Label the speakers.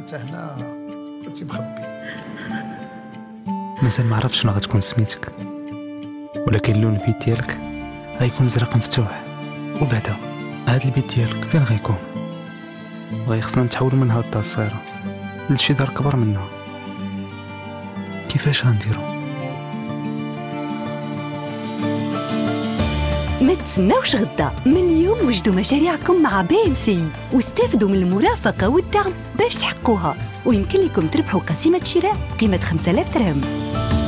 Speaker 1: انت هنا كنتي مخبي.
Speaker 2: مازال ما عرفتش شنو غتكون سميتك، ولكن اللون البيت ديالك غيكون زرق مفتوح. وبعدا هاد البيت ديالك فين غيكون؟ غيخصنا نتحولوا من هاد الدار الصغيره لشي دار كبر منها. كيفاش غنديرو؟
Speaker 3: ما تسناوش غدا، من اليوم وجدوا مشاريعكم مع BMC واستافدوا من المرافقة والدعم باش تحققوها، ويمكن لكم تربحوا قسيمة شراء قيمة 5000 درهم.